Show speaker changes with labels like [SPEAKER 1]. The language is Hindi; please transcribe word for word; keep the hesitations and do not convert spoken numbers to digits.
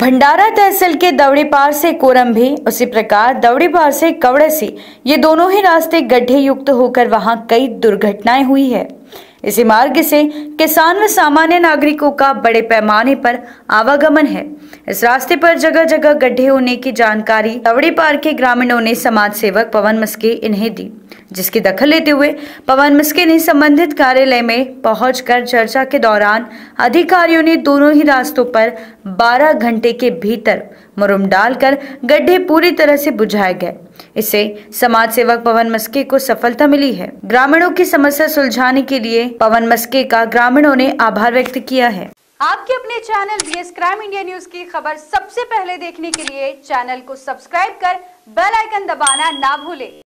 [SPEAKER 1] भंडारा तहसील के दवड़ी पार से कोरंभी, उसी प्रकार दवड़ी पार से कवड़ेसी, ये दोनों ही रास्ते गड्ढे युक्त होकर वहां कई दुर्घटनाएं हुई है। इसी मार्ग से किसान व सामान्य नागरिकों का बड़े पैमाने पर आवागमन है। इस रास्ते पर जगह जगह गड्ढे होने की जानकारी दवड़ी पार के ग्रामीणों ने समाज सेवक पवन मस्के इन्हें दी, जिसकी दखल लेते हुए पवन मस्के ने संबंधित कार्यालय में पहुंचकर चर्चा के दौरान अधिकारियों ने दोनों ही रास्तों पर बारह घंटे के भीतर मुरुम डालकर गड्ढे पूरी तरह से बुझाए गए। इससे समाज सेवक पवन मस्के को सफलता मिली है। ग्रामीणों की समस्या सुलझाने के लिए पवन मस्के का ग्रामीणों ने आभार व्यक्त किया है।
[SPEAKER 2] आपके अपने channel BS crime India news की खबर सबसे पहले देखने के लिए चैनल को सब्सक्राइब कर बेल आइकन दबाना ना भूलें।